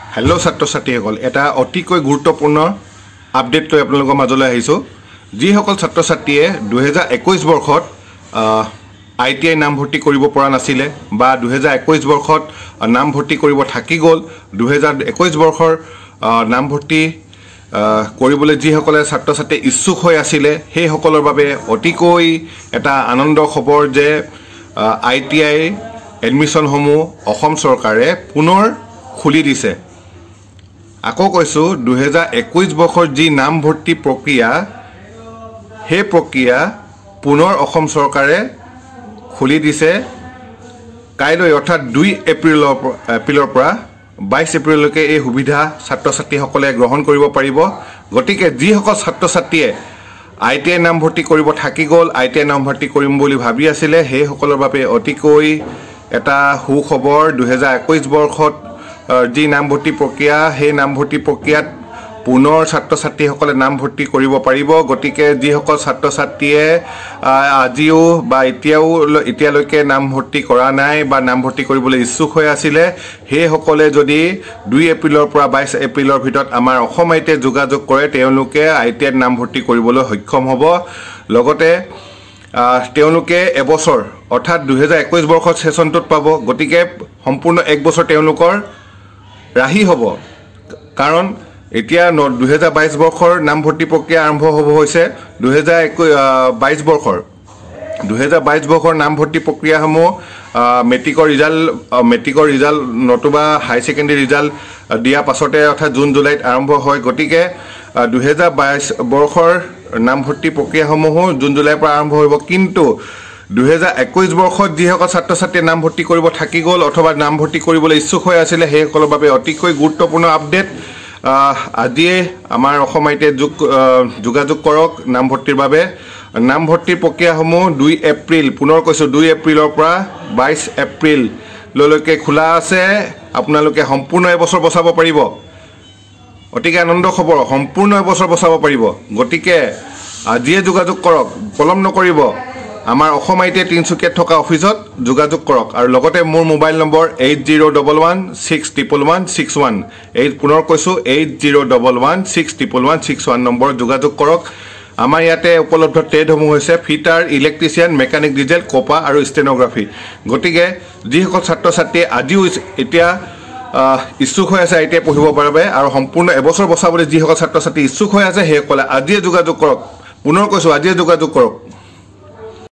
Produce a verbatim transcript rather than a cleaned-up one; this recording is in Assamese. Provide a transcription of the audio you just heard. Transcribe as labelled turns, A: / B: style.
A: हेलो छात्र छात्रीসকল এটা অতিকৈ গুৰুত্বপূৰ্ণ আপডেট লৈ আপোনালোকৰ মাজলৈ আহিছো যিসকল ছাত্ৰ ছাত্ৰীয়ে দুই হাজাৰ একৈশ বৰ্ষত আইটিআই নাম ভৰ্তি কৰিব পৰা নাছিলে বা দুই হাজাৰ একৈশ বৰ্ষত নাম ভৰ্তি কৰিব থাকি গল দুই হাজাৰ একৈশ বৰ্ষৰ নাম ভৰ্তি কৰিবলৈ যিসকলে ছাত্ৰ ছাত্ৰী ইচ্ছুক হৈ আছিল সেই সকলৰ বাবে অতিকৈ এটা আনন্দ খবৰ যে আইটিআই এডমিশন সমূহ অসম চৰকাৰে পুনৰ খুলি দিছে আকৌ কৈছো দুই হাজাৰ একৈশ বৰ্ষৰ যি নাম ভৰ্তি প্ৰক্ৰিয়া হে প্ৰক্ৰিয়া পুনৰ অসম চৰকাৰে খুলি দিছে কাইলৈ অৰ্থাৎ দুই এপ্ৰিলৰ এপ্ৰিলৰ পৰা বাইশ এপ্ৰিললৈকে এই সুবিধা ছাত্ৰ ছাত্ৰীসকলে গ্ৰহণ কৰিব পাৰিব গতিকে যিসকল ছাত্ৰ ছাত্ৰীয়ে আইটিআই নাম ভৰ্তি কৰিব থাকি গল আইটিআই নাম ভৰ্তি কৰিম বুলি ভাবি আছিল সেই সকলৰ বাবে অতিকৈ এটা সুখবৰ দুই হাজাৰ একৈশ বৰ্ষত যি নাম ভৰ্তি প্ৰক্ৰিয়া সেই নাম ভৰ্তি প্ৰক্ৰিয়াত পুনৰ ছাত্ৰ ছাত্ৰীসকলে নাম ভৰ্তি কৰিব পাৰিব গতিকে যিসকল ছাত্ৰ ছাত্ৰীয়ে আজিও বা এতিয়াও এতিয়ালৈকে নাম ভৰ্তি কৰা নাই বা নাম ভৰ্তি কৰিবলৈ ইচ্ছুক হৈ আছিল সেই সকলে যদি দুই এপ্ৰিলৰ পৰা বাইশ এপ্ৰিলৰ ভিতৰত আমাৰ অসম আইটিআই যোগাযোগ কৰে তেওঁলোকে আইটিআইত নাম ভৰ্তি কৰিবলৈ সক্ষম হ'ব লগতে তেওঁলোকে এবছৰ অৰ্থাৎ দুই হাজাৰ একৈশ বৰ্ষৰ সেশনটোত পাব গতিকে সম্পূৰ্ণ এক বছৰ তেওঁলোকৰ ৰাহি হ'ব কাৰণ এতিয়া দুই হাজাৰ বাইশ বৰ্ষৰ নাম ভৰ্তি প্ৰক্ৰিয়া আৰম্ভ হ'ব হৈছে দুই হাজাৰ বাইশ বৰ্ষৰ দুই হাজাৰ বাইশ বৰ্ষৰ নাম ভৰ্তি প্ৰক্ৰিয়াসমূহ মেট্ৰিকৰ ৰিজাল্ট মেট্ৰিকৰ ৰিজাল্ট নতুবা হাই ছেকেণ্ডেৰী ৰিজাল্ট দিয়া পাছতে অৰ্থাৎ জুন জুলাইত আৰম্ভ হয় গতিকে দুই হাজাৰ বাইশ বৰ্ষৰ নাম ভৰ্তি প্ৰক্ৰিয়াসমূহো জুন জুলাইৰ পৰা আৰম্ভ হ'ব কিন্তু দুই হাজাৰ একৈশ বৰ্ষত যিসকল ছাত্ৰ ছাত্ৰীয়ে নাম ভৰ্তি কৰিব থাকি গল অথবা নাম ভৰ্তি কৰিবলৈ ইচ্ছুক হৈ আছিল সেইসকলৰ বাবে অতিকৈ গুৰুত্বপূৰ্ণ আপডেট আজিয়ে আমাৰ অসম আইটিআই যোগাযোগ কৰক নাম ভৰ্তিৰ বাবে নাম ভৰ্তিৰ প্ৰক্ৰিয়াসমূহ দুই এপ্ৰিল পুনৰ কৈছো দুই এপ্ৰিলৰ পৰা বাইশ এপ্ৰিললৈকে খোলা আছে আপোনালোকে সম্পূৰ্ণ এবছৰ বচাব পাৰিব অতিকে আনন্দ খবৰ সম্পূৰ্ণ এবছৰ বচাব পাৰিব গতিকে আজিয়ে যোগাযোগ কৰক পলম নকৰিব আমাৰ অসম আইটিআই তিনচুকীয়াত থকা অফিচত যোগাযোগ কৰক আৰু লগতে মোৰ mobile number eight zero' one one six one one six one এই পুনৰ কৈছো eight zero' one one six one one six one নম্বৰত যোগাযোগ কৰক আমাৰ ইয়াতে উপলব্ধ ট্ৰেডসমূহ হৈছে ফিটাৰ ইলেক্ট্ৰিচিয়ান মেকানিক ডিজেল কপা আৰু ষ্টেনোগ্ৰাফি গতিকে যিসকল ছাত্ৰ ছাত্ৰীয়ে আজিও এতিয়া ইচ্ছুক হৈ আছে আইটিআই পঢ়িবৰ বাবে আৰু সম্পূৰ্ণ এবছৰ বচাবলৈ যিসকল ছাত্ৰ ছাত্ৰী ইচ্ছুক হৈ আছে সেইসকলে আজিয়ে যোগাযোগ কৰক পুনৰ কৈছো আজিয়ে যোগাযোগ কৰক